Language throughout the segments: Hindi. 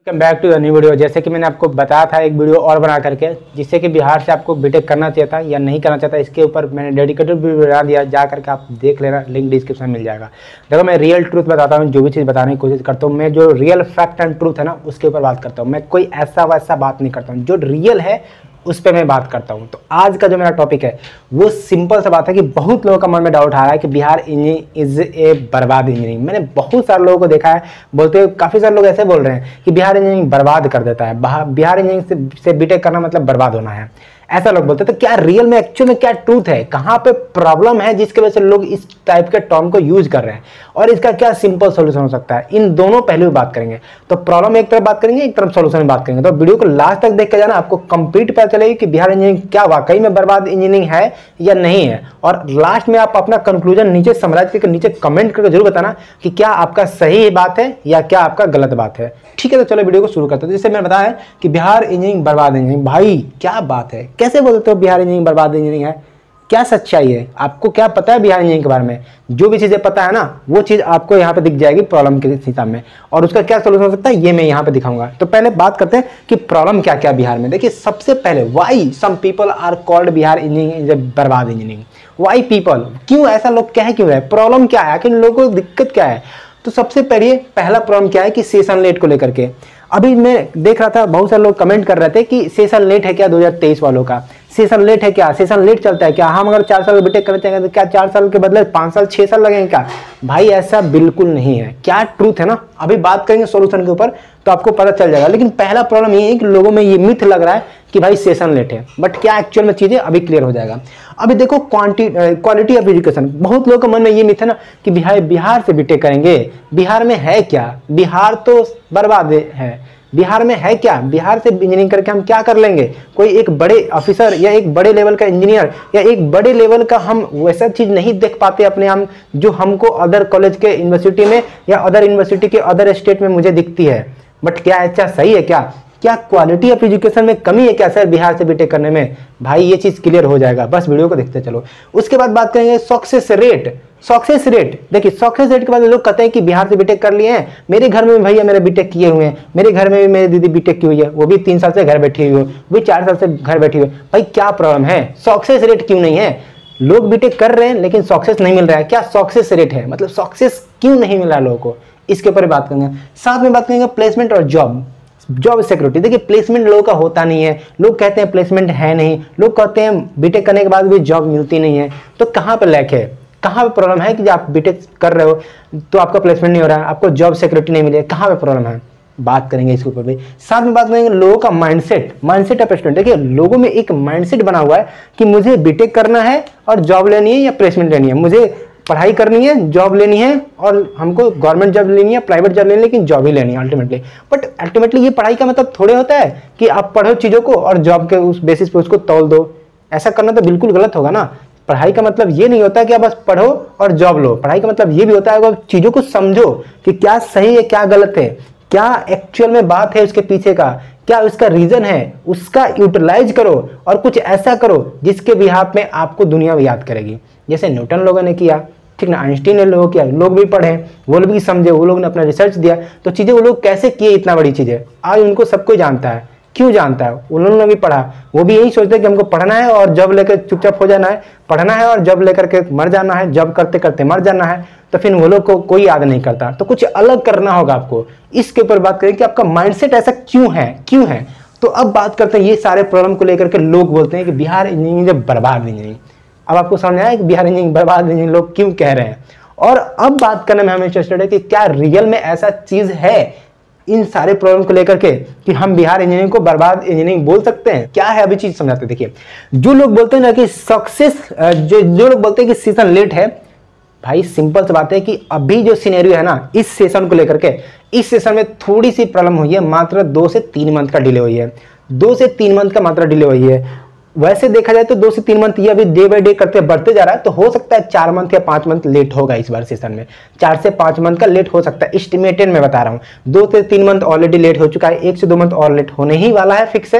Welcome back to the new video. जैसे कि मैंने आपको बताया था एक वीडियो और बना करके, जिससे कि बिहार से आपको बीटेक करना चाहिए था या नहीं करना चाहता, इसके ऊपर मैंने डेडिकेटेड वीडियो बना दिया, जा करके आप देख लेना, लिंक डिस्क्रिप्शन में मिल जाएगा। देखो, मैं रियल ट्रूथ बताता हूँ, जो भी चीज़ बताने की कोशिश करता हूँ, मैं जो रियल फैक्ट एंड ट्रूथ है ना, उसके ऊपर बात करता हूँ। मैं कोई ऐसा वैसा बात नहीं करता हूँ, जो रियल है उस पर मैं बात करता हूँ। तो आज का जो मेरा टॉपिक है वो सिंपल सा बात है कि बहुत लोगों का मन में डाउट आ रहा है कि बिहार इंजीनियरिंग इज ए बर्बाद इंजीनियरिंग। मैंने बहुत सारे लोगों को देखा है बोलते हुए, काफ़ी सारे लोग ऐसे बोल रहे हैं कि बिहार इंजीनियरिंग बर्बाद कर देता है, बिहार इंजीनियरिंग से बीटेक करना मतलब बर्बाद होना है, ऐसा लोग बोलते हैं। तो क्या रियल में, एक्चुअल में क्या ट्रूथ है, कहाँ पे प्रॉब्लम है जिसकी वजह से लोग इस टाइप के टर्म को यूज कर रहे हैं, और इसका क्या सिंपल सोल्यूशन हो सकता है, इन दोनों पहलू में बात करेंगे। तो प्रॉब्लम एक तरफ बात करेंगे, एक तरफ सोल्यूशन में बात करेंगे। तो वीडियो को लास्ट तक देख के जाना, आपको कंप्लीट पता चलेगी कि बिहार इंजीनियरिंग क्या वाकई में बर्बाद इंजीनियरिंग है या नहीं है। और लास्ट में आप अपना कंक्लूजन नीचे समराइज करके नीचे कमेंट करके जरूर बताना कि क्या आपका सही बात है या क्या आपका गलत बात है। ठीक है, तो चलो वीडियो को शुरू करते हैं। जैसे मैंने बताया कि बिहार इंजीनियरिंग बर्बाद इंजीनियरिंग, भाई क्या बात है, कैसे बोलते हो बिहार इंजीनियरिंग बर्बाद इंजीनियरिंग है? क्या सच्चाई है? आपको क्या पता है बिहार इंजीनियरिंग के बारे में? जो भी चीजें पता है ना, वो चीज आपको यहाँ पे दिख जाएगी प्रॉब्लम के हिसाब में, और उसका क्या सोल्यूशन हो सकता है ये मैं यहाँ पे दिखाऊंगा। तो पहले बात करते हैं कि प्रॉब्लम क्या क्या बिहार में। देखिए, सबसे पहले why some people are called Bihar engineering बर्बाद इंजीनियरिंग। वाई पीपल, क्यों ऐसा लोग कह क्यों रहे, प्रॉब्लम क्या है, आखिर लोगों को दिक्कत क्या है? तो सबसे पहला प्रॉब्लम क्या है कि सेशन लेट को लेकर के। अभी मैं देख रहा था, बहुत सारे लोग कमेंट कर रहे थे कि सेशन लेट है क्या 2023 वालों का, सेशन लेट है क्या, सेशन लेट चलता है क्या, हम अगर 4 साल बीटेक करना चाहेंगे तो क्या 4 साल के बदले 5 साल 6 साल लगेंगे क्या? भाई ऐसा बिल्कुल नहीं है। क्या ट्रूथ है ना, अभी बात करेंगे सोल्यूशन के ऊपर तो आपको पता चल जाएगा। लेकिन पहला प्रॉब्लम ये है कि लोगों में ये मिथ लग रहा है कि भाई सेशन लेट है, बट क्या एक्चुअल में चीजें अभी क्लियर हो जाएगा। अभी देखो, क्वालिटी ऑफ एजुकेशन, बहुत लोगों के मन में ये मिथ है ना कि बिहार से बीटेक करेंगे, बिहार में है क्या, बिहार तो बर्बाद है, बिहार में है क्या, बिहार से इंजीनियरिंग करके हम क्या कर लेंगे, कोई एक बड़े ऑफिसर या एक बड़े लेवल का इंजीनियर या एक बड़े लेवल का हम वैसा चीज नहीं देख पाते अपने हम, जो हमको अदर कॉलेज के यूनिवर्सिटी में या अदर यूनिवर्सिटी के अदर स्टेट में मुझे दिखती है। बट क्या ऐसा सही है क्या? क्या क्वालिटी ऑफ एजुकेशन में कमी है क्या सर बिहार से बीटेक करने में? भाई ये चीज क्लियर हो जाएगा, बस वीडियो को देखते चलो। उसके बाद बात करेंगे सक्सेस रेट। सक्सेस रेट, देखिए सक्सेस रेट के बाद लोग कहते हैं कि बिहार से बीटेक कर लिए हैं, मेरे घर में भी भैया मेरे बीटेक किए हुए हैं, मेरे घर में भी मेरी दीदी बीटेक की हुई है, वो भी 3 साल से घर बैठी हुई है, वो भी 4 साल से घर बैठी हुई है। भाई क्या प्रॉब्लम है, सक्सेस रेट क्यों नहीं है? लोग बीटेक कर रहे हैं लेकिन सक्सेस नहीं मिल रहा है, क्या सक्सेस रेट है, मतलब सक्सेस क्यों नहीं मिल रहा है लोगों को, इसके ऊपर बात करेंगे। साथ में बात करेंगे प्लेसमेंट और जॉब सिक्योरिटी। देखिए, प्लेसमेंट लोगों का होता नहीं है, लोग कहते हैं प्लेसमेंट है नहीं, लोग कहते हैं बीटेक करने के बाद भी जॉब मिलती नहीं है। तो कहाँ पर लैक है, कहाँ पे प्रॉब्लम है कि जब आप बीटेक कर रहे हो तो आपका प्लेसमेंट नहीं हो रहा है, आपको जॉब सिक्योरिटी नहीं मिली है, कहाँ पे प्रॉब्लम है? बात करेंगे इसके ऊपर भी। साथ में बात करेंगे लोगों का माइंडसेट ऑफ स्टूडेंट। देखिए, लोगों में एक माइंडसेट बना हुआ है कि मुझे बीटेक करना है और जॉब लेनी है या प्लेसमेंट लेनी है, मुझे पढ़ाई करनी है, जॉब लेनी है, और हमको गवर्नमेंट जॉब लेनी है, प्राइवेट जॉब लेनी है, लेकिन जॉब ही लेनी है अल्टीमेटली। बट अल्टीमेटली ये पढ़ाई का मतलब थोड़े होता है कि आप पढ़ो चीज़ों को और जॉब के उस बेसिस पे उसको तौल दो। ऐसा करना तो बिल्कुल गलत होगा ना। पढ़ाई का मतलब ये नहीं होता कि आप बस पढ़ो और जॉब लो, पढ़ाई का मतलब ये भी होता है कि आप चीज़ों को समझो कि क्या सही है क्या गलत है, क्या एक्चुअल में बात है उसके पीछे का, क्या उसका रीजन है, उसका यूटिलाइज करो और कुछ ऐसा करो जिसके बिहाफ में आपको दुनिया में याद करेगी। जैसे न्यूटन लोगों ने किया, ठीक ना, आइंस्टीन ने लोगों किया, लोग भी पढ़े, वो लोग भी समझे, वो लोग ने अपना रिसर्च दिया, तो चीज़ें वो लोग कैसे किए, इतना बड़ी चीज़ें आज उनको सब कोई जानता है। क्यों जानता है? उन्होंने भी पढ़ा, वो भी यही सोचते हैं कि हमको पढ़ना है और जॉब लेकर चुपचाप हो जाना है, पढ़ना है और जॉब लेकर के मर जाना है, जॉब करते करते मर जाना है। तो फिर वो लोग को कोई याद नहीं करता, तो कुछ अलग करना होगा आपको। इसके ऊपर बात करें कि आपका माइंडसेट ऐसा क्यों है। तो अब बात करते हैं ये सारे प्रॉब्लम को लेकर के। लोग बोलते हैं कि बिहार इंजीनियरिंग बर्बाद इंजीनियरिंग। अब आपको समझ आया कि बिहार इंजीनियरिंग बर्बाद इंजीनियरिंग लोग क्यों कह रहे हैं। और अब बात करने में हमें इंटरेस्टेड है कि क्या रियल में ऐसा चीज है इन सारे प्रॉब्लम को लेकर के कि हम बिहार इंजीनियरिंग को बर्बाद इंजीनियरिंग बोल सकते हैं। क्या है अभी चीज समझाते हैं। देखिए, जो लोग बोलते हैं ना कि सक्सेस, जो लोग बोलते हैं कि सेशन लेट है, भाई सिंपल सी बात है कि अभी जो सिनेरियो है ना इस सेशन को लेकर के, इस सेशन में थोड़ी सी प्रॉब्लम हुई है, मात्र 2 से 3 मंथ का डिले हुई है, 2 से 3 मंथ का मात्र डिले हुई है। वैसे देखा जाए तो 2 से 3 मंथ ये अभी डे बाय डे करते बढ़ते जा रहा है, तो हो सकता है 4 मंथ या 5 मंथ लेट होगा इस बार सेशन में, 4 से 5 मंथ का लेट हो सकता है, एस्टिमेटेड मैं बता रहा हूँ। 2 से 3 मंथ ऑलरेडी लेट हो चुका है, 1 से 2 मंथ और लेट होने ही वाला है, फिक्स है।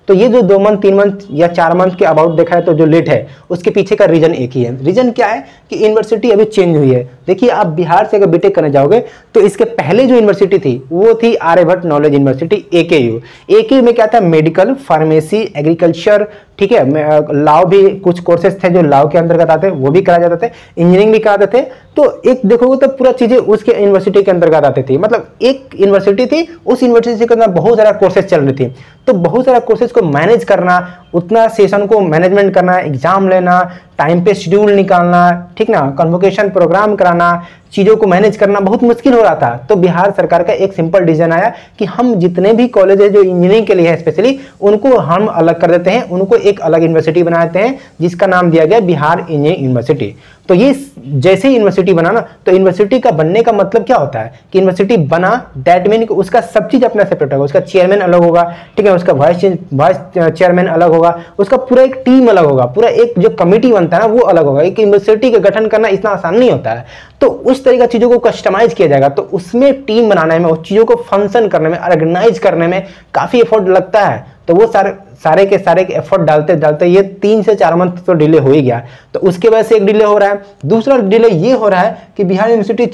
तो ये जो 2 मंथ 3 मंथ या 4 मंथ के अबाउट देखा है तो जो लेट है उसके पीछे का रीजन एक ही है। रीजन क्या है कि यूनिवर्सिटी अभी चेंज हुई है। देखिए आप बिहार से अगर बीटेक करने जाओगे तो इसके पहले जो यूनिवर्सिटी थी वो थी Aryabhatta knowledge university, AKU. AKU में क्या था, मेडिकल, फार्मेसी, एग्रीकल्चर, ठीक है, लॉ भी कुछ कोर्सेज थे जो लॉ के अंतर्गत आते वो भी कराए जाते थे, इंजीनियरिंग भी कराते थे। तो एक देखोगे तो पूरा चीजें उसके यूनिवर्सिटी के अंतर्गत आती थी, मतलब एक यूनिवर्सिटी थी, उस यूनिवर्सिटी के अंदर बहुत सारा कोर्सेज चल रही थी। तो बहुत सारा कोर्सेज को मैनेज करना, उतना सेशन को मैनेजमेंट करना, एग्जाम लेना, टाइम पे शेड्यूल निकालना, ठीक ना, कन्वोकेशन प्रोग्राम कराना, चीज़ों को मैनेज करना बहुत मुश्किल हो रहा था। तो बिहार सरकार का एक सिंपल डिसीजन आया कि हम जितने भी कॉलेज है जो इंजीनियरिंग के लिए है स्पेशली, उनको हम अलग कर देते हैं, उनको एक अलग यूनिवर्सिटी बनाते हैं जिसका नाम दिया गया बिहार इंजीनियरिंग यूनिवर्सिटी। तो ये जैसे ही यूनिवर्सिटी बना ना, तो यूनिवर्सिटी का बनने का मतलब क्या होता है कि यूनिवर्सिटी बना, दैट मीन उसका सब चीज अपना सेपरेट होगा, उसका चेयरमैन अलग होगा, ठीक है, उसका वाइस चेयरमैन अलग होगा, उसका पूरा एक टीम अलग होगा, पूरा एक जो कमिटी बनता है ना वो अलग होगा। एक यूनिवर्सिटी का गठन करना इतना आसान नहीं होता है। तो उस तरीके चीजों को कस्टमाइज किया जाएगा, तो उसमें टीम बनाने में, उस चीजों को फंक्शन करने में, ऑर्गेनाइज करने में काफी एफर्ट लगता है। तो वो सारे के एफर्ट डालते डालते ये 3 से 4 मंथ तो डिले हो ही गया। तो उसके वजह से एक डिले हो रहा है। दूसरा डिले ये हो रहा है कि बिहार यूनिवर्सिटी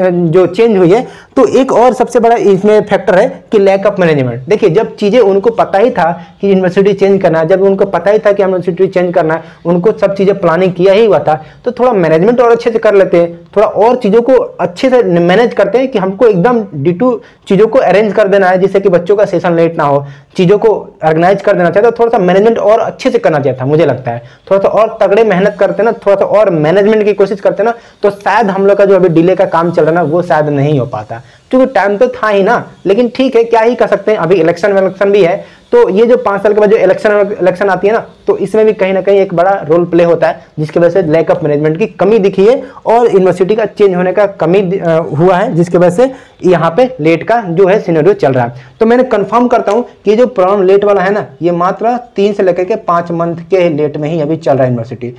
चेंज हुई है, तो एक और सबसे बड़ा इसमें फैक्टर है कि लैक ऑफ मैनेजमेंट। देखिए जब चीजें उनको पता ही था कि यूनिवर्सिटी चेंज करना है, जब उनको पता ही था कि यूनिवर्सिटी चेंज करना है, उनको सब चीजें प्लानिंग किया ही हुआ था, तो थोड़ा मैनेजमेंट और अच्छे से कर लेते हैं, थोड़ा और चीजों को अच्छे से मैनेज करते हैं कि हमको एकदम D2 चीजों को अरेंज कर देना है जिससे कि बच्चों का सेशन लेट ना हो, चीजों को ऑर्गेनाइज कर देना चाहिए। तो थोड़ा सा मैनेजमेंट और अच्छे से करना चाहिए था, मुझे लगता है थोड़ा सा और तगड़े मेहनत करते ना, थोड़ा सा और मैनेजमेंट की कोशिश करते ना, तो शायद हम लोग का जो अभी डिले का काम चल रहा है ना वो शायद नहीं हो पाता, क्योंकि टाइम तो था ही ना। लेकिन ठीक है, क्या ही कर सकते हैं, अभी इलेक्शन भी है, तो ये जो 5 साल के बाद जो इलेक्शन आती है ना, तो इसमें भी कहीं ना कहीं एक बड़ा रोल प्ले होता है, जिसकी वजह से लैक ऑफ मैनेजमेंट की कमी दिखी है और यूनिवर्सिटी का चेंज होने का कमी हुआ है, जिसकी वजह से यहाँ पे लेट का जो है सिनेरियो चल रहा है। तो मैंने कंफर्म करता हूँ कि जो प्रॉब्लम लेट वाला है ना, ये मात्र 3 से लेकर के 5 मंथ के लेट में ही अभी चल रहा है यूनिवर्सिटी।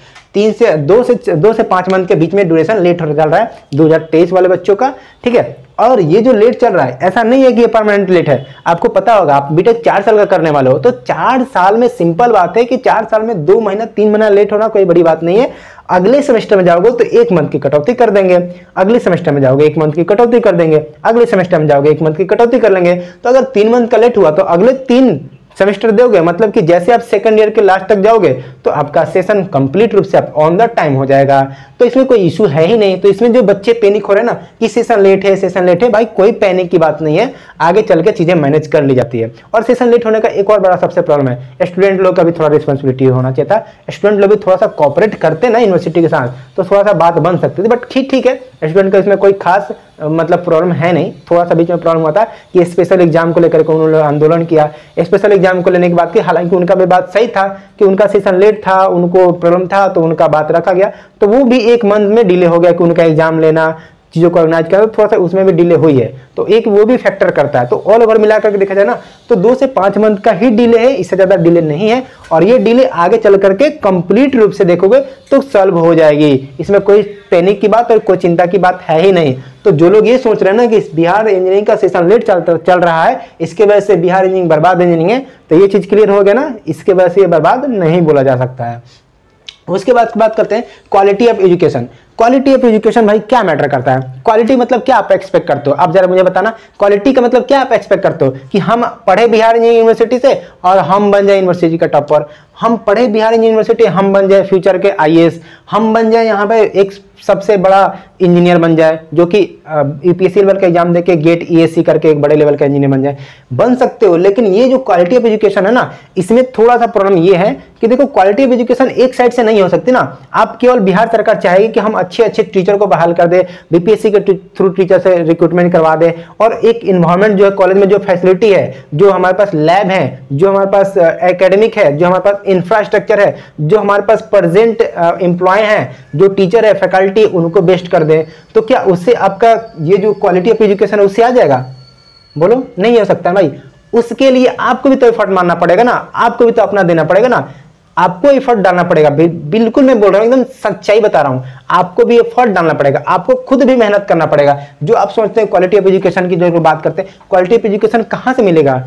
2 से 5 मंथ के बीच में ड्यूरेशन लेट हो चल रहा है 2023 वाले बच्चों का, ठीक है। और ये जो लेट चल रहा है ऐसा नहीं है कि ये परमानेंट लेट है। आपको पता होगा, आप बीटेक 4 साल का करने वाले हो, तो 4 साल में सिंपल बात है कि 4 साल में 2 महीना 3 महीना लेट होना कोई बड़ी बात नहीं है। अगले सेमेस्टर में जाओगे तो 1 मंथ की कटौती कर देंगे, अगले सेमेस्टर में जाओगे 1 मंथ की कटौती कर देंगे, अगले सेमेस्टर में जाओगे 1 मंथ की कटौती कर लेंगे। तो अगर 3 मंथ का लेट हुआ तो अगले 3 सेमेस्टर दोगे, मतलब कि जैसे आप सेकंड ईयर के लास्ट तक जाओगे तो आपका सेशन कंप्लीट रूप से आप ऑन द टाइम हो जाएगा। तो इसमें कोई इशू है ही नहीं। तो इसमें जो बच्चे पैनिक हो रहे हैं ना कि सेशन लेट है, भाई कोई पैनिक की बात नहीं है, आगे चल के चीजें मैनेज कर ली जाती है। और सेशन लेट होने का एक और बड़ा सबसे प्रॉब्लम है, स्टूडेंट लोग का भी थोड़ा रिस्पॉन्सिबिलिटी होना चाहिए था। स्टूडेंट लोग भी थोड़ा सा कॉपरेट करते ना यूनिवर्सिटी के साथ, तो थोड़ा सा बात बन सकती थी। बट ठीक है, स्टूडेंट का इसमें कोई खास मतलब प्रॉब्लम है नहीं। थोड़ा सा बीच में प्रॉब्लम हुआ था कि स्पेशल एग्जाम को लेकर के उन्होंने आंदोलन किया। स्पेशल एग्जाम को लेने की बात की, हालांकि उनका भी बात सही था कि उनका सेशन लेट था, उनको प्रॉब्लम था, तो उनका बात रखा गया। तो वो भी 1 मंथ में डिले हो गया कि उनका एग्जाम लेना, चीजों को ऑर्गेनाइज करना, थोड़ा सा उसमें भी डिले हुई है। तो एक वो भी फैक्टर करता है। तो ऑल ओवर मिलाकर के देखा जाए ना, तो 2 से 5 मंथ का ही डिले है, इससे ज्यादा डिले नहीं है। और ये डिले आगे चल करके कंप्लीट रूप से देखोगे तो सॉल्व हो जाएगी। इसमें कोई पैनिक की बात और कोई चिंता की बात है ही नहीं। तो जो लोग ये सोच रहे हैं ना कि बिहार इंजीनियरिंग का सेशन लेट चल रहा है, इसके वजह से बिहार इंजीनियरिंग बर्बाद इंजीनियरिंग है, तो ये चीज क्लियर हो गया ना, इसके वजह से ये बर्बाद नहीं बोला जा सकता है। उसके बाद बात करते हैं quality of education. Quality of education भाई क्या मैटर करता है? क्वालिटी मतलब क्या आप एक्सपेक्ट करते हो? आप जरा मुझे बताना, क्वालिटी का मतलब क्या आप एक्सपेक्ट करते हो? कि हम पढ़े बिहार इंजीनियरिंग यूनिवर्सिटी से और हम बन जाए यूनिवर्सिटी का टॉपर, हम पढ़े बिहार इंजीनियरिंग यूनिवर्सिटी, हम बन जाए फ्यूचर के IAS, हम बन जाए यहाँ पे एक सबसे बड़ा इंजीनियर बन जाए, जो कि यूपीएससी लेवल का एग्जाम देके गेट ESC करके एक बड़े लेवल का इंजीनियर बन जाए, बन सकते हो। लेकिन ये जो क्वालिटी ऑफ एजुकेशन है ना, इसमें थोड़ा सा प्रॉब्लम ये है कि देखो क्वालिटी ऑफ एजुकेशन एक साइड से नहीं हो सकती ना। आप केवल बिहार सरकार चाहेगी कि हम अच्छे टीचर को बहाल कर दे, बीपीएससी के थ्रू टीचर से रिक्रूटमेंट करवा दे, और एक इन्वायरमेंट जो है कॉलेज में, जो फैसिलिटी है, जो हमारे पास लैब है, जो हमारे पास एकेडमिक है, जो हमारे पास इंफ्रास्ट्रक्चर है, जो हमारे पास प्रेजेंट एम्प्लॉय है, जो टीचर है, फैकल्टी, उनको बेस्ट कर दे। तो क्या उससे आपका ये जो क्वालिटी ऑफ एजुकेशन है उससे आ जाएगा? बोलो, नहीं हो सकता भाई। उसके लिए आपको भी तो एफर्ट मारना पड़ेगा ना, आपको भी तो अपना देना पड़ेगा ना, आपको एफर्ट डालना पड़ेगा। बिल्कुल मैं बोल रहा हूं, एकदम सच्चाई बता रहा हूं, आपको भी एफर्ट डालना पड़ेगा, आपको खुद भी मेहनत करना पड़ेगा। जो आप सोचते हैं क्वालिटी ऑफ एजुकेशन की जो बात करते हैं, क्वालिटी ऑफ एजुकेशन कहां से मिलेगा?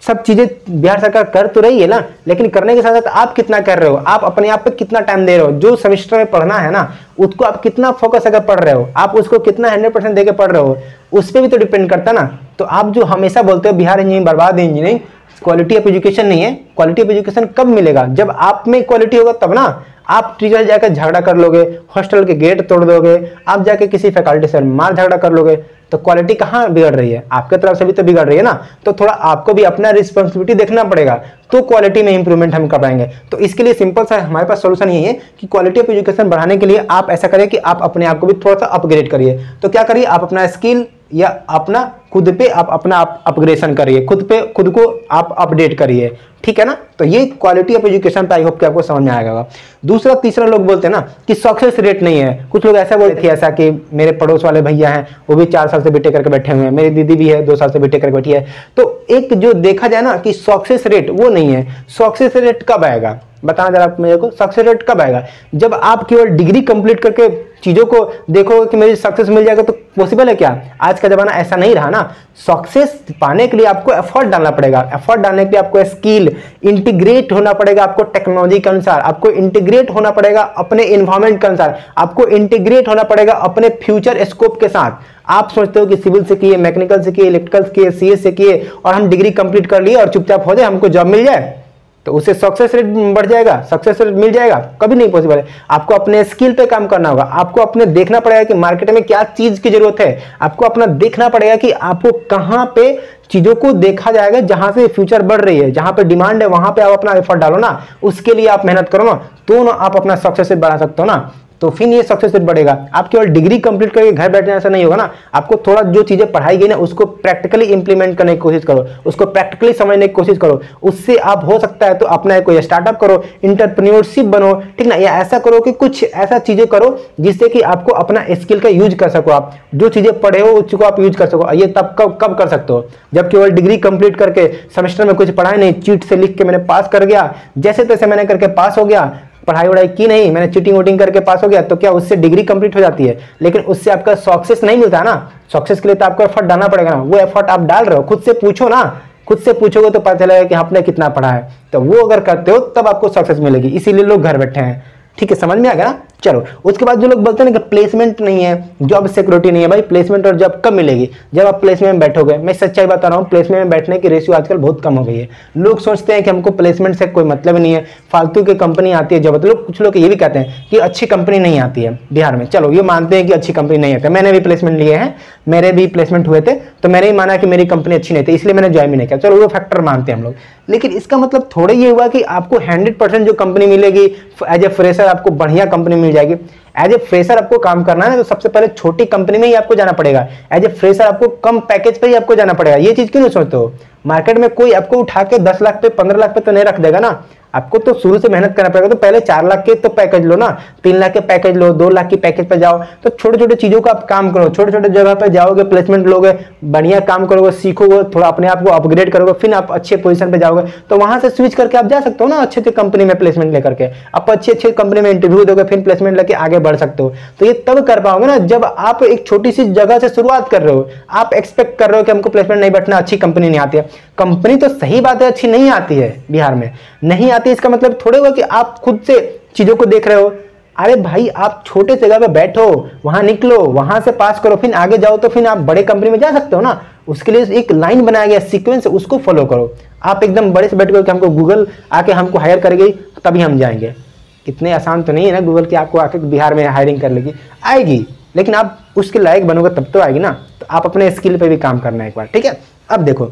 सब चीजें बिहार सरकार कर तो रही है ना, लेकिन करने के साथ साथ आप कितना कर रहे हो, आप अपने आप पे कितना टाइम दे रहे हो, जो सेमेस्टर में पढ़ना है ना उसको आप कितना फोकस अगर पढ़ रहे हो, आप उसको कितना 100% देके पढ़ रहे हो, उस पर भी तो डिपेंड करता ना। तो आप जो हमेशा बोलते हो बिहार इंजीनियरिंग बर्बाद है, इंजीनियरिंग क्वालिटी ऑफ एजुकेशन नहीं है, क्वालिटी ऑफ एजुकेशन कब मिलेगा, जब आप में क्वालिटी होगा तब ना। आप टीचर जाकर झगड़ा कर लोगे, हॉस्टल के गेट तोड़ दोगे, आप जाके किसी फैकल्टी से मार झगड़ा कर लोगे, तो क्वालिटी कहाँ बिगड़ रही है, आपके तरफ से भी तो बिगड़ रही है ना। तो थोड़ा आपको भी अपना रिस्पॉन्सिबिलिटी देखना पड़ेगा, तो क्वालिटी में इंप्रूवमेंट हम कर पाएंगे। तो इसके लिए सिंपल सा हमारे पास सोल्यूशन यही है कि क्वालिटी ऑफ एजुकेशन बढ़ाने के लिए आप ऐसा करें कि आप अपने आप को भी थोड़ा सा अपग्रेड करिए। तो क्या करिए, आप अपना स्किल या अपना खुद पे आप अपना अपग्रेडेशन करिए, खुद को आप अपडेट करिए, ठीक है ना। तो ये क्वालिटी ऑफ एजुकेशन पे आई होप कि आपको समझ में आएगा। दूसरा तीसरा लोग बोलते हैं ना कि सक्सेस रेट नहीं है, कुछ लोग ऐसा बोलते थे, ऐसा कि मेरे पड़ोस वाले भैया हैं वो भी 4 साल से बीटेक करके बैठे हुए हैं, मेरी दीदी भी है 2 साल से बीटेक करके बैठी है। तो एक जो देखा जाए ना कि सक्सेस रेट वो नहीं है। सक्सेस रेट कब आएगा बताना जरा आप मेरे को, सक्सेस रेट कब आएगा, जब आप केवल डिग्री कंप्लीट करके चीजों को देखोगे कि मेरी सक्सेस मिल जाएगा। तो पॉसिबल है क्या, आज का जमाना ऐसा नहीं रहा ना। सक्सेस पाने के लिए आपको एफर्ट डालना पड़ेगा, एफर्ट डालने के लिए आपको स्किल इंटीग्रेट होना पड़ेगा, आपको टेक्नोलॉजी के अनुसार आपको इंटीग्रेट होना पड़ेगा, अपने इन्वायरमेंट के अनुसार आपको इंटीग्रेट होना पड़ेगा, अपने फ्यूचर स्कोप के साथ। आप सोचते हो कि सिविल से किए, मैकेनिकल से किए, इलेक्ट्रिकल से किए, सीएस से किए और हम डिग्री कंप्लीट कर लिए और चुपचाप हो जाए, हमको जॉब मिल जाए, तो उससे सक्सेस रेट बढ़ जाएगा, सक्सेस रेट मिल जाएगा, कभी नहीं पॉसिबल है। आपको अपने स्किल पे काम करना होगा, आपको अपने देखना पड़ेगा कि मार्केट में क्या चीज की जरूरत है, आपको अपना देखना पड़ेगा कि आपको कहां पे चीजों को देखा जाएगा, जहां से फ्यूचर बढ़ रही है, जहां पे डिमांड है वहां पे आप अपना एफर्ट डालो ना, उसके लिए आप मेहनत करो ना, तो ना आप अपना सक्सेस रेट बढ़ा सकते हो ना। तो फिर ये सक्सेस रेट बढ़ेगा। आप केवल डिग्री कंप्लीट करके घर बैठने ऐसा नहीं होगा ना, आपको थोड़ा जो चीजें पढ़ाई गई ना उसको प्रैक्टिकली इंप्लीमेंट करने की कोशिश करो, उसको प्रैक्टिकली समझने की कोशिश करो। उससे आप हो सकता है तो अपना कोई स्टार्टअप करो, इंटरप्रेन्योरशिप बनो, ठीक ना, या ऐसा करो कि कुछ ऐसा चीजें करो जिससे कि आपको अपना स्किल का यूज कर सको, आप जो चीजें पढ़े हो उसको आप यूज कर सको। ये तब कब कर सकते हो, जब केवल डिग्री कंप्लीट करके सेमेस्टर में कुछ पढ़ाई नहीं, चीट से लिख के मैंने पास कर गया, जैसे तैसे मैंने करके पास हो गया, पढ़ाई वढ़ाई की नहीं, मैंने चीटिंग वोटिंग करके पास हो गया, तो क्या उससे डिग्री कंप्लीट हो जाती है, लेकिन उससे आपका सक्सेस नहीं मिलता ना। सक्सेस के लिए तो आपको एफर्ट डालना पड़ेगा ना, वो एफर्ट आप डाल रहे हो, खुद से पूछो ना, खुद से पूछोगे तो पता चलेगा कि आपने कितना पढ़ा है। तो वो अगर करते हो तब आपको सक्सेस मिलेगी, इसीलिए लोग घर बैठे हैं, ठीक है, समझ में आ गया ना। चलो उसके बाद जो लोग बोलते हैं ना कि प्लेसमेंट नहीं है, जॉब सिक्योरिटी नहीं है, भाई प्लेसमेंट और जॉब कब मिलेगी, जब आप प्लेसमेंट में बैठोगे। मैं सच्चाई बता रहा हूँ, प्लेसमेंट में बैठने की रेशियो आजकल बहुत कम हो गई है। लोग सोचते हैं कि हमको प्लेसमेंट से कोई मतलब नहीं है, फालतू की कंपनी आती है जब, लोग कुछ लोग ये भी कहते हैं कि अच्छी कंपनी नहीं आती है बिहार में। चलो ये मानते हैं कि अच्छी कंपनी नहीं आती है, मैंने भी प्लेसमेंट लिए हैं, मेरे भी प्लेसमेंट हुए थे, तो मैंने ही माना कि मेरी कंपनी अच्छी नहीं थी इसलिए मैंने ज्वाइन भी नहीं किया। चलो वो फैक्टर मानते हैं हम लोग, लेकिन इसका मतलब थोड़ा ये हुआ कि आपको 100% जो कंपनी मिलेगी एज ए फ्रेशर, आपको बढ़िया कंपनी मिल जाएगी। एज ए फ्रेशर आपको काम करना है तो सबसे पहले छोटी कंपनी में ही आपको जाना पड़ेगा, एज ए फ्रेशर आपको कम पैकेज पे ही आपको जाना पड़ेगा। ये चीज क्यों नहीं सोचते हो, मार्केट में कोई आपको उठा के 10 लाख पे 15 लाख पे तो नहीं रख देगा ना, आपको तो शुरू से मेहनत करना पड़ेगा। तो पहले 4 लाख के तो पैकेज लो ना, 3 लाख के पैकेज लो, 2 लाख की पैकेज पे जाओ। तो छोटे छोटे चीजों का आप काम करो, छोटे छोटे जगह पे जाओगे, प्लेसमेंट लोगे, बढ़िया काम करोगे, सीखोगे, थोड़ा अपने आप को अपग्रेड करोगे, फिर आप अच्छे पोजीशन पे जाओगे, तो वहां से स्विच करके आप जा सकते हो ना अच्छे कंपनी में प्लेसमेंट लेकर के, आप अच्छे कंपनी में इंटरव्यू दोगे, फिर प्लेसमेंट लेके आगे बढ़ सकते हो। तो ये तब कर पाओगे ना जब आप एक छोटी सी जगह से शुरुआत कर रहे हो। आप एक्सपेक्ट कर रहे हो कि हमको प्लेसमेंट नहीं बैठना, अच्छी कंपनी नहीं आती है। कंपनी तो सही बात है अच्छी नहीं आती है, बिहार में नहीं आती, इसका मतलब थोड़े कि आप खुद से चीजों को देख रहे हो। अरे भाई आप छोटे जगह पे बैठो, वहां निकलो, वहां से पास करो, फिर आगे जाओ, तो फिर आप बड़े कंपनी में जा सकते हो ना। उसके लिए एक लाइन बनाया गया, सीक्वेंस, उसको फॉलो करो। आप एकदम बड़े से बैठ कर हमको गूगल आके हमको हायर करेगी तभी हम जाएंगे, इतने आसान तो नहीं है ना गूगल की आपको आके बिहार में हायरिंग कर लेगी, आएगी, लेकिन आप उसके लायक बनोगे तब तो आएगी ना। तो आप अपने स्किल पे भी काम करना है एक बार, ठीक है। अब देखो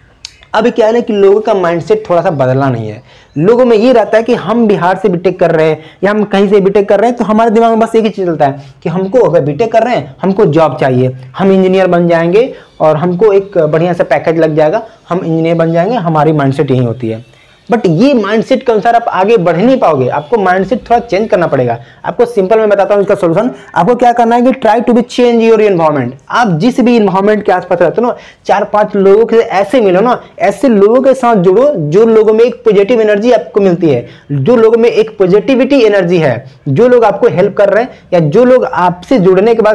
अभी क्या है ना कि लोगों का माइंडसेट थोड़ा सा बदलना नहीं है। लोगों में ये रहता है कि हम बिहार से बीटेक कर रहे हैं या हम कहीं से बीटेक कर रहे हैं, तो हमारे दिमाग में बस एक ही चीज चलता है कि हमको अगर बीटेक कर रहे हैं हमको जॉब चाहिए, हम इंजीनियर बन जाएंगे और हमको एक बढ़िया सा पैकेज लग जाएगा, हम इंजीनियर बन जाएंगे। हमारी माइंडसेट यही होती है, बट ये माइंडसेट के अनुसार आप आगे बढ़ नहीं पाओगे। आपको माइंडसेट थोड़ा चेंज करना पड़ेगा। आपको सिंपल मैं बताता हूँ इसका सॉल्यूशन। आपको क्या करना है कि try to be change your environment. आप जिस भी एनवायरनमेंट के आसपास रहते हो ना, 4-5 लोगों के ऐसे मिलो ना, ऐसे लोगों के साथ जुड़ो जो लोगों में एक पॉजिटिव एनर्जी आपको मिलती है, जो लोगों में एक पॉजिटिविटी एनर्जी है, जो लोग आपको हेल्प कर रहे हैं या जो लोग आपसे जुड़ने के बाद से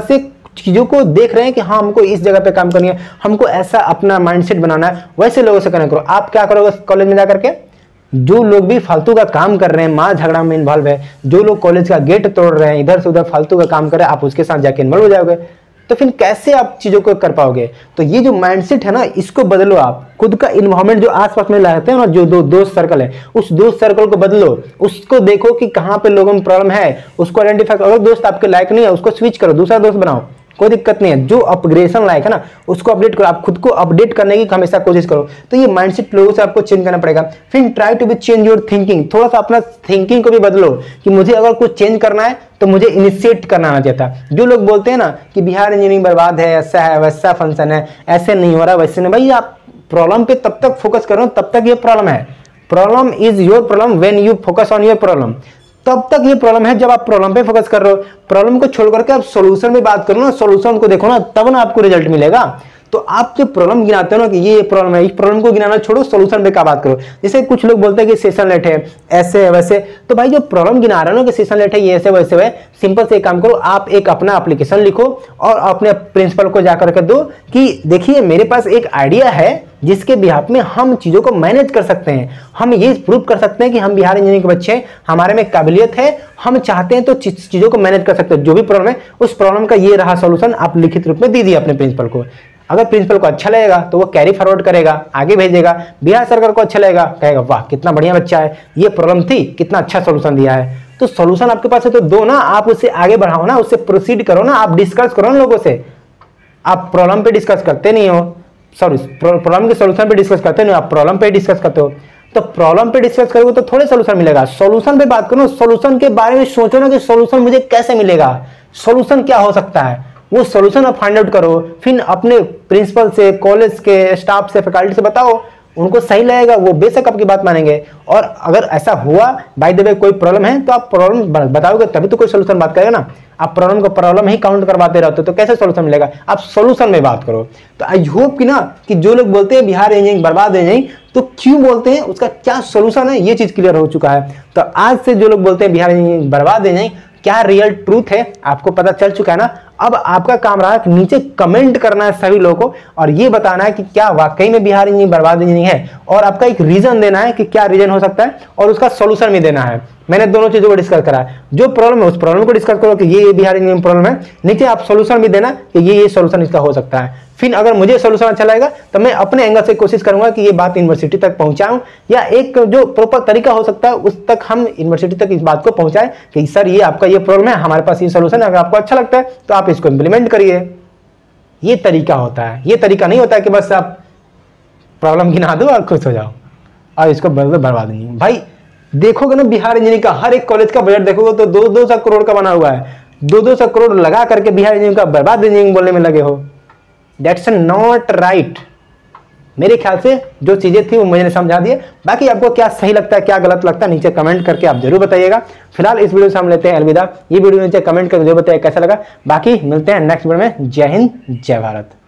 चीज़ों को देख रहे हैं कि हाँ हमको इस जगह पे काम करनी है, हमको ऐसा अपना माइंडसेट बनाना है, वैसे लोगों से कनेक्ट करो। आप क्या करोगे कॉलेज में जाकर के, जो लोग भी फालतू का काम कर रहे हैं, मार झगड़ा में इन्वॉल्व है, जो लोग कॉलेज का गेट तोड़ रहे हैं, इधर से उधर फालतू का काम कर रहे हैं, आप उसके साथ जाके इन्वॉल्व हो जाओगे, तो फिर कैसे आप चीजों को कर पाओगे। तो ये जो माइंडसेट है ना, इसको बदलो। आप खुद का इन्वायरमेंट जो आसपास में रहते हैं ना, जो दोस्त सर्कल है, उस दोस्त सर्कल को बदलो। उसको देखो कि कहाँ पे लोगों में प्रॉब्लम है, उसको आइडेंटिफाई करो। अगर दोस्त आपके लायक नहीं है, उसको स्विच करो, दूसरा दोस्त बनाओ, कोई दिक्कत नहीं है। जो अपग्रेडेशन लायक है ना, उसको अपडेट करो। आप खुद को अपडेट करने की हमेशा कोशिश करो। तो ये माइंडसेट लोगों से आपको चेंज करना पड़ेगा। फिर try to be change your thinking, थोड़ा सा अपना थिंकिंग को भी बदलो कि मुझे अगर कुछ चेंज करना है तो मुझे इनिशिएट करना आना चाहता। जो लोग बोलते हैं ना कि बिहार इंजीनियरिंग बर्बाद है, ऐसा है, वैसा फंक्शन है, ऐसे नहीं हो रहा, वैसे नहीं, भाई आप प्रॉब्लम पे तब तक फोकस करो तब तक ये प्रॉब्लम है। Problem is your problem when you focus on your problem. तब तक ये प्रॉब्लम है जब आप प्रॉब्लम पे फोकस कर रहे हो। प्रॉब्लम को छोड़ करके आप सॉल्यूशन में बात करो ना, सॉल्यूशन को देखो ना, तब ना आपको रिजल्ट मिलेगा। तो आप जो प्रॉब्लम गिनाते हो ना कि ये प्रॉब्लम है, इस प्रॉब्लम को गिनाना छोड़ो, सॉल्यूशन पे क्या बात करो। जैसे कुछ लोग बोलते हैं कि सेशन लेट है, ऐसे है वैसे, तो भाई जो प्रॉब्लम गिना रहे हो ना कि सेशन लेट है, ये ऐसे वैसे है, सिंपल से एक काम करो, आप एक अपना एप्लीकेशन लिखो और अपने प्रिंसिपल को जाकर के दो कि देखिए मेरे पास एक आइडिया है जिसके बिहाफ में हम चीजों को मैनेज कर सकते हैं। हम ये प्रूव कर सकते हैं कि हम बिहार इंजीनियरिंग के बच्चे हैं, हमारे में काबिलियत है, हम चाहते हैं तो चीजों को मैनेज कर सकते हैं। जो भी प्रॉब्लम है, उस प्रॉब्लम का ये रहा सॉल्यूशन, आप लिखित रूप में दीजिए अपने प्रिंसिपल को। अगर प्रिंसिपल को अच्छा लगेगा तो वो कैरी फॉरवर्ड करेगा, आगे भेजेगा। बिहार सरकार को अच्छा लगेगा, कहेगा वाह कितना बढ़िया बच्चा है, ये प्रॉब्लम थी, कितना अच्छा सॉल्यूशन दिया है। तो सॉल्यूशन आपके पास है तो दो ना, आप उससे आगे बढ़ाओ ना, उससे प्रोसीड करो ना, आप डिस्कस करो ना लोगों से। आप प्रॉब्लम पे डिस्कस करते नहीं हो, सॉरी प्रॉब्लम के सॉल्यूशन पे डिस्कस करते नहीं हो, आप प्रॉब्लम पे डिस्कस करते हो। तो प्रॉब्लम पे डिस्कस करोगे तो थोड़े सॉल्यूशन मिलेगा। सॉल्यूशन पे बात करो, सॉल्यूशन के बारे में सोचो ना कि सॉल्यूशन मुझे कैसे मिलेगा, सॉल्यूशन क्या हो सकता है, वो सॉल्यूशन आप फाइंड आउट करो। फिर अपने प्रिंसिपल से, कॉलेज के स्टाफ से, फैकल्टी से बताओ, उनको सही लगेगा, वो बेशक आपकी बात मानेंगे। और अगर ऐसा हुआ बाय द वे कोई प्रॉब्लम है तो आप प्रॉब्लम बताओगे तभी तो कोई सॉल्यूशन बात करेगा ना। आप प्रॉब्लम को प्रॉब्लम ही काउंट करवाते रहते हो तो कैसे सॉल्यूशन मिलेगा। आप सॉल्यूशन में बात करो। तो आई होप कि ना कि जो लोग बोलते हैं बिहार इंजीनियरिंग बर्बाद इंजीनियरिंग, तो क्यों बोलते हैं, उसका क्या सॉल्यूशन है, ये चीज क्लियर हो चुका है। तो आज से जो लोग बोलते हैं बिहार इंजीनियरिंग बर्बाद इंजीनियरिंग, क्या रियल ट्रूथ है आपको पता चल चुका है ना। अब आपका काम रहा कि नीचे कमेंट करना है सभी लोगों को और ये बताना है कि क्या वाकई में बिहार इंजीनियरिंग बर्बाद इंजीनियरिंग है, और आपका एक रीजन देना है कि क्या रीजन हो सकता है और उसका सॉल्यूशन भी देना है। मैंने दोनों चीजों को डिस्कस करा है। जो प्रॉब्लम है उस प्रॉब्लम को डिस्कस करो कि ये बिहार इंजीनियरिंग प्रॉब्लम है, नीचे आप सॉल्यूशन भी देना कि ये सॉल्यूशन इसका हो सकता है। फिर अगर मुझे सॉल्यूशन अच्छा लगेगा तो मैं अपने एंगल से कोशिश करूंगा कि ये बात यूनिवर्सिटी तक पहुंचाऊं, या एक जो प्रॉपर तरीका हो सकता है उस तक हम यूनिवर्सिटी तक इस बात को पहुंचाएं कि सर ये आपका ये प्रॉब्लम है, हमारे पास ये सॉल्यूशन है, अगर आपको अच्छा लगता है तो आप इसको इंप्लीमेंट करिए। ये तरीका होता है। ये तरीका नहीं होता है कि बस आप प्रॉब्लम गिना दो और खुश हो जाओ और इसको बर्बाद नहीं। भाई देखोगे ना बिहार इंजीनियरिंग का हर एक कॉलेज का बजट देखोगे तो 200 करोड़ का बना हुआ है। 200 करोड़ लगा करके बिहार इंजीनियरिंग का बर्बाद इंजीनियरिंग बोलने में लगे हो। That's not right. मेरे ख्याल से जो चीजें थी वो मुझे समझा दिए। बाकी आपको क्या सही लगता है, क्या गलत लगता है, नीचे कमेंट करके आप जरूर बताइएगा। फिलहाल इस वीडियो से हम लेते हैं अलविदा। ये वीडियो नीचे कमेंट करके जरूर बताइए कैसा लगा। बाकी मिलते हैं नेक्स्ट वीडियो में। जय हिंद, जय भारत।